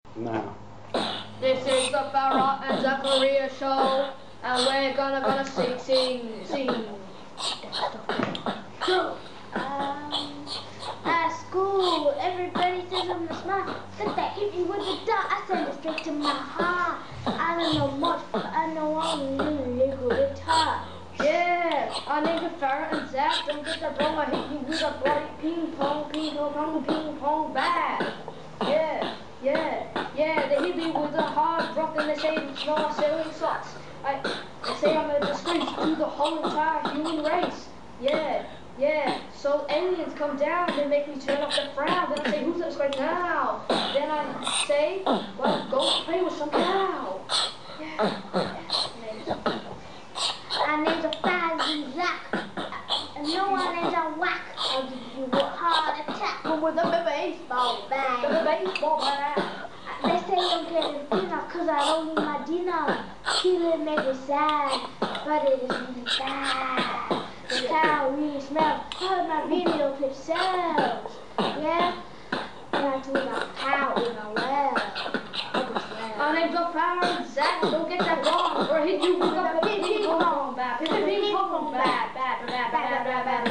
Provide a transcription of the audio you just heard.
Now. This is the Farrah and Zachariah show, and we're gonna sing. So, at school, everybody says I'm the smart. But they hit me with a dot, I send it straight to my heart. I don't know much, but I know I'm really good guitar. Yeah, I named it Farrah and Zach. Don't get that wrong. I hit you with a bloody ping pong bat. Yeah. They hit me with a hard rock and they say it's not selling socks. They say I'm a disgrace to the whole entire human race. Yeah. So aliens come down, they make me turn off the frown. Then I say, who's the disgrace now? Then I say, well, go play with some cow. Yeah. I named a Fazzy Zach. And no one named a whack. I'll give you a heart attack. But with a baseball bat. With a baseball bat. They say I'm getting dinner cause I don't eat my dinner. Killing make me sad, but it is really bad. The cow really smells, cause my video clip sells. Yeah? And I do my cow in a well. My name's Farrah and Zach, don't get that wrong, or hit you with a ping pong bat. Ping pong bat.